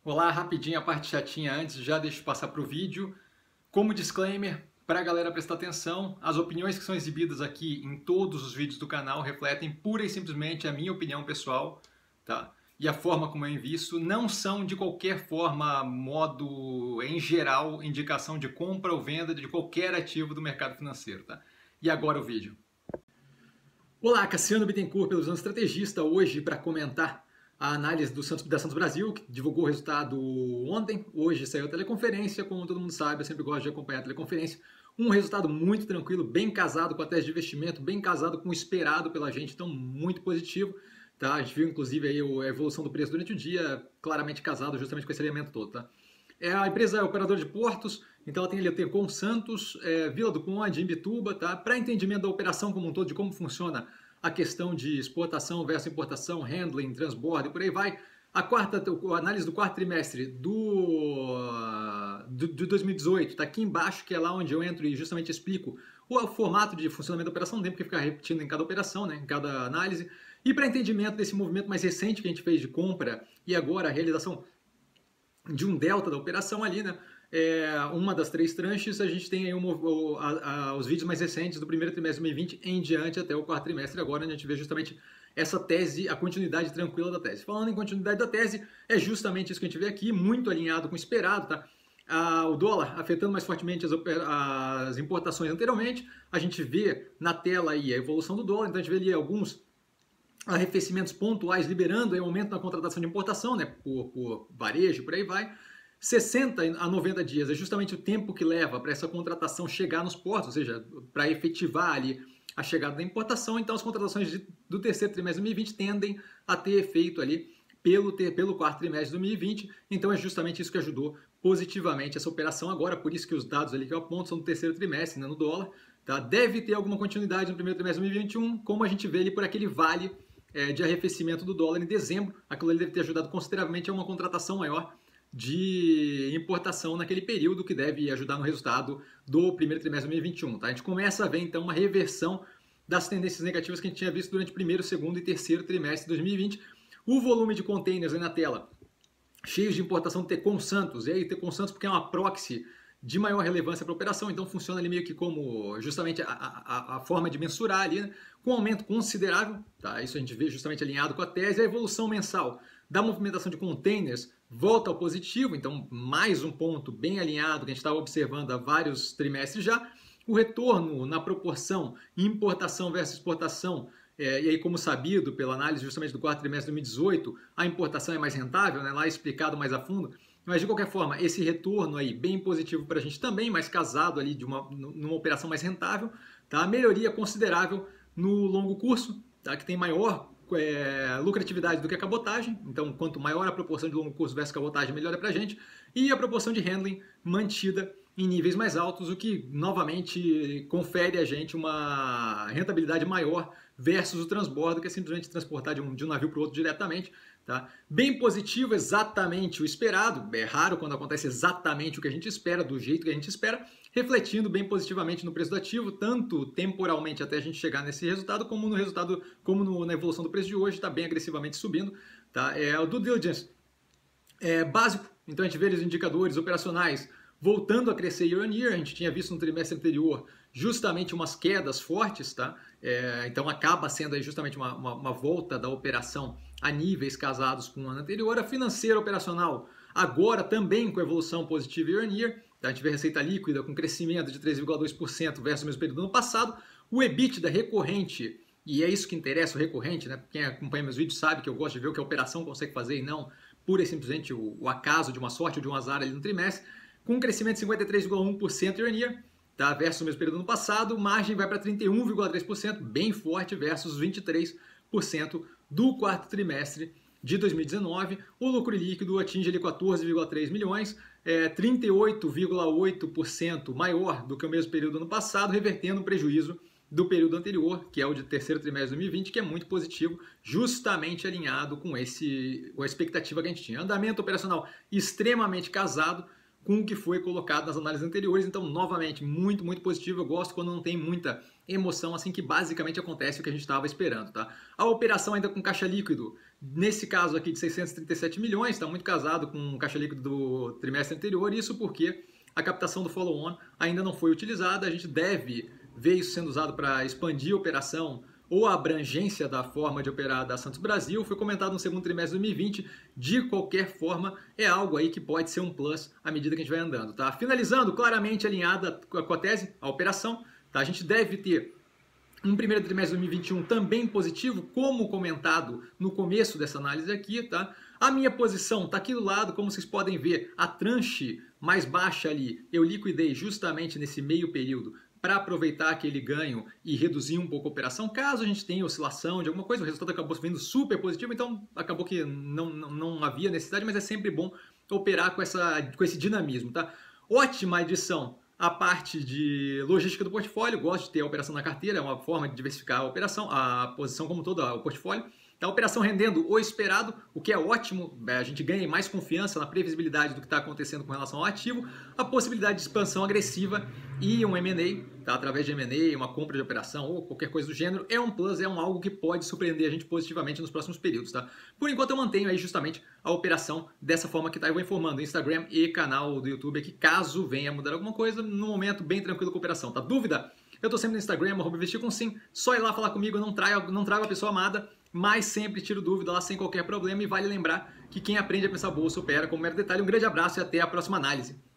Olá, rapidinho a parte chatinha antes, já deixo eu passar para o vídeo. Como disclaimer, para a galera prestar atenção, as opiniões que são exibidas aqui em todos os vídeos do canal refletem pura e simplesmente a minha opinião pessoal, tá? E a forma como eu invisto não são de qualquer forma, modo, em geral, indicação de compra ou venda de qualquer ativo do mercado financeiro, tá? E agora o vídeo. Olá, Cassiano Bittencourt, pelo Visão Estrategista, hoje para comentar a análise da Santos Brasil, que divulgou o resultado ontem. Hoje saiu a teleconferência, como todo mundo sabe, eu sempre gosto de acompanhar a teleconferência. Um resultado muito tranquilo, bem casado com a tese de investimento, bem casado com o esperado pela gente, então muito positivo. Tá? A gente viu inclusive aí a evolução do preço durante o dia, claramente casado justamente com esse elemento todo. Tá? A empresa é operadora de portos, então ela tem ali o Tecon Santos, Vila do Conde, Imbituba, tá? Para entendimento da operação como um todo, de como funciona a questão de exportação versus importação, handling, transbordo e por aí vai. A análise do quarto trimestre de 2018 está aqui embaixo, que é lá onde eu entro e justamente explico o formato de funcionamento da operação, não tem porque ficar repetindo em cada operação, né, em cada análise. E para entendimento desse movimento mais recente que a gente fez de compra e agora a realização de um delta da operação ali, né? Uma das três tranches, a gente tem aí os vídeos mais recentes do primeiro trimestre de 2020 em diante até o quarto trimestre agora, onde a gente vê justamente essa tese, a continuidade tranquila da tese. Falando em continuidade da tese, é justamente isso que a gente vê aqui, muito alinhado com o esperado, tá? O dólar afetando mais fortemente as importações anteriormente, a gente vê na tela aí a evolução do dólar, então a gente vê ali alguns arrefecimentos pontuais liberando o aumento na contratação de importação, né, por varejo, por aí vai. 60 a 90 dias é justamente o tempo que leva para essa contratação chegar nos portos, ou seja, para efetivar ali a chegada da importação. Então, as contratações do terceiro trimestre de 2020 tendem a ter efeito ali pelo quarto trimestre de 2020. Então, é justamente isso que ajudou positivamente essa operação agora. Por isso que os dados ali que eu aponto são do terceiro trimestre, né, no dólar. Tá? Deve ter alguma continuidade no primeiro trimestre de 2021, como a gente vê ali por aquele vale de arrefecimento do dólar em dezembro. Aquilo ali deve ter ajudado consideravelmente a uma contratação maior de importação naquele período, que deve ajudar no resultado do primeiro trimestre de 2021. Tá? A gente começa a ver então uma reversão das tendências negativas que a gente tinha visto durante o primeiro, segundo e terceiro trimestre de 2020. O volume de containers aí na tela, cheios de importação do Tecon Santos, e aí Tecon Santos porque é uma proxy de maior relevância para a operação, então funciona ali meio que como justamente a forma de mensurar ali, né? Com um aumento considerável, tá? Isso a gente vê justamente alinhado com a tese. A evolução mensal da movimentação de containers volta ao positivo, então mais um ponto bem alinhado que a gente estava observando há vários trimestres já. O retorno na proporção importação versus exportação, e aí como sabido pela análise justamente do quarto trimestre de 2018, a importação é mais rentável, né? Lá explicado mais a fundo. Mas de qualquer forma, esse retorno aí bem positivo para a gente também, mais casado ali numa operação mais rentável, tá? Melhoria considerável no longo curso, tá? Que tem maior lucratividade do que a cabotagem, então quanto maior a proporção de longo curso versus cabotagem, melhor é para a gente, e a proporção de handling mantida em níveis mais altos, o que novamente confere a gente uma rentabilidade maior versus o transbordo, que é simplesmente transportar de um navio para o outro diretamente. Tá? Bem positivo, exatamente o esperado. É raro quando acontece exatamente o que a gente espera, do jeito que a gente espera, refletindo bem positivamente no preço do ativo, tanto temporalmente até a gente chegar nesse resultado, como no resultado, na evolução do preço de hoje, está bem agressivamente subindo. Tá? O due diligence é básico, então a gente vê os indicadores operacionais voltando a crescer year on year. A gente tinha visto no trimestre anterior justamente umas quedas fortes, tá? Então acaba sendo aí justamente uma volta da operação a níveis casados com o ano anterior. A financeira operacional agora também com evolução positiva year on year. Tá? A gente vê receita líquida com crescimento de 3,2% versus o mesmo período do ano passado. O EBITDA recorrente, e é isso que interessa, o recorrente, né? Quem acompanha meus vídeos sabe que eu gosto de ver o que a operação consegue fazer e não pura e simplesmente o acaso de uma sorte ou de um azar ali no trimestre, com um crescimento de 53,1% year on year, tá? Versus o mesmo período do ano passado. Margem vai para 31,3%, bem forte, versus 23% do quarto trimestre de 2019. O lucro líquido atinge ali 14,3 milhões, 38,8% maior do que o mesmo período do ano passado, revertendo o prejuízo do período anterior, que é o de terceiro trimestre de 2020, que é muito positivo, justamente alinhado com a expectativa que a gente tinha. Andamento operacional extremamente casado com o que foi colocado nas análises anteriores. Então, novamente, muito, muito positivo. Eu gosto quando não tem muita emoção, assim que basicamente acontece o que a gente estava esperando, tá? A operação ainda com caixa líquido, nesse caso aqui de 637 milhões, está muito casado com o caixa líquido do trimestre anterior, isso porque a captação do follow-on ainda não foi utilizada. A gente deve ver isso sendo usado para expandir a operação ou a abrangência da forma de operar da Santos Brasil. Foi comentado no segundo trimestre de 2020. De qualquer forma, é algo aí que pode ser um plus à medida que a gente vai andando, tá? Finalizando, claramente alinhada com a tese, a operação, tá? A gente deve ter um primeiro trimestre de 2021 também positivo, como comentado no começo dessa análise aqui, tá? A minha posição está aqui do lado, como vocês podem ver, a tranche mais baixa ali, eu liquidei justamente nesse meio período para aproveitar aquele ganho e reduzir um pouco a operação. Caso a gente tenha oscilação de alguma coisa, o resultado acabou vindo super positivo, então acabou que não havia necessidade, mas é sempre bom operar com esse dinamismo, tá? Ótima edição a parte de logística do portfólio, gosto de ter a operação na carteira, é uma forma de diversificar a operação, a posição como toda, o portfólio. A operação rendendo o esperado, o que é ótimo, a gente ganha mais confiança na previsibilidade do que está acontecendo com relação ao ativo, a possibilidade de expansão agressiva e um M&A, tá? Através de M&A, uma compra de operação ou qualquer coisa do gênero, é um plus, é algo que pode surpreender a gente positivamente nos próximos períodos. Tá? Por enquanto eu mantenho aí justamente a operação dessa forma que tá, eu vou informando Instagram e canal do YouTube aqui, caso venha mudar alguma coisa, no momento bem tranquilo com a operação. Tá? Dúvida? Eu tô sempre no Instagram, @investir com sim, só ir lá falar comigo, eu não trago a pessoa amada, mas sempre tiro dúvida lá sem qualquer problema, e vale lembrar que quem aprende a pensar bolsa opera com um mero detalhe. Um grande abraço e até a próxima análise.